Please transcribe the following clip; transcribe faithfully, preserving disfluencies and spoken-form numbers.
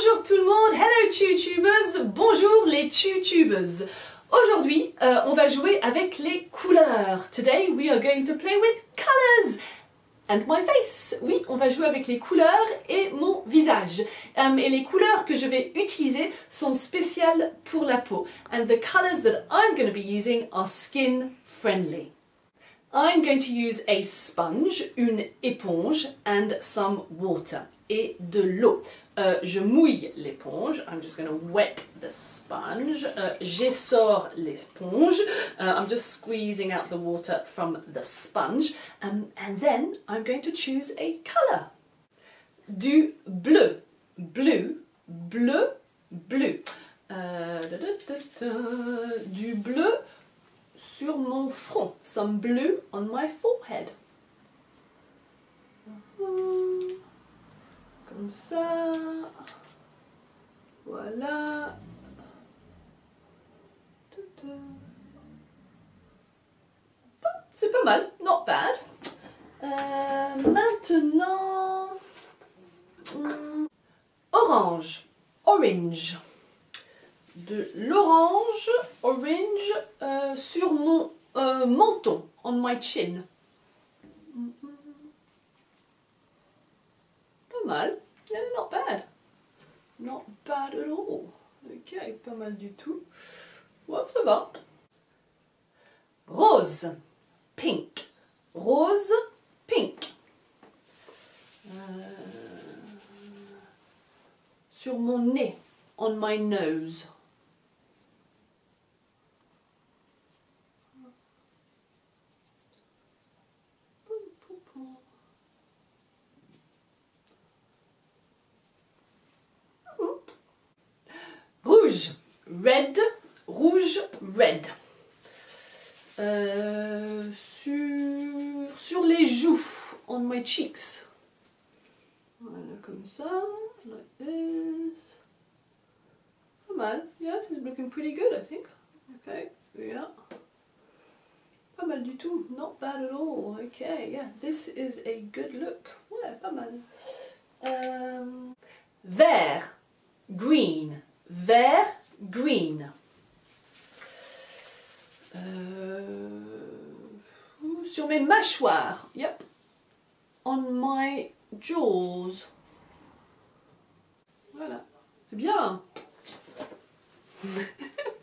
Bonjour tout le monde, hello TuTubers, bonjour les TuTubers. Aujourd'hui, euh, on va jouer avec les couleurs. Today we are going to play with colors and my face. Oui, on va jouer avec les couleurs et mon visage. Um, et les couleurs que je vais utiliser sont spéciales pour la peau. And the colors that I'm going to be using are skin friendly. I'm going to use a sponge, une éponge, and some water, et de l'eau. Euh, je mouille l'éponge, I'm just going to wet the sponge, euh, j'essore l'éponge, uh, I'm just squeezing out the water from the sponge, um, and then I'm going to choose a colour. Du bleu, bleu, bleu, bleu. Euh, da, da, da, da, du bleu sur mon front, some blue on my forehead. Comme ça, voilà. C'est pas mal, not bad. Euh, maintenant, hum, orange, orange. De l'orange, orange, euh, sur mon euh, menton, on my chin. Pas mal, yeah, not bad. Not bad at all. Ok, pas mal du tout. Ouais, ça va. Rose, pink. Rose, pink. Euh, sur mon nez, on my nose. Rouge, red, rouge, red. Euh, sur, sur les joues, on my cheeks. Voilà, comme ça, like this. Pas mal, yeah, this is looking pretty good, I think. Okay, yeah. Pas mal du tout, not bad at all. Okay, yeah, this is a good look. Ouais, pas mal. Euh, vert, green. Vert, green. Euh, sur mes mâchoires, yep. On my jaws. Voilà, c'est bien.